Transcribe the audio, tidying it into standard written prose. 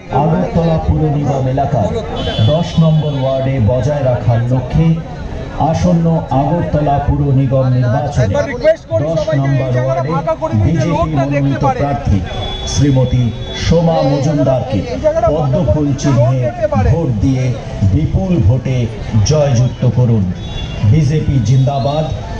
আগরতলা পুর নিগম এলাকার 10 নম্বর ওয়ার্ডে বজায় রাখার লক্ষ্যে আসন্ন আগরতলা পুর নিগম নির্বাচনে 10 নম্বর ওয়ার্ডে বিজেপি মনোনীত প্রার্থী শ্রীমতী সোমা মজুমদারকে পদ্মফুল চিহ্নে ভোট দিয়ে বিপুল ভোটে জয়যুক্ত করুন। বিজেপি জিন্দাবাদ।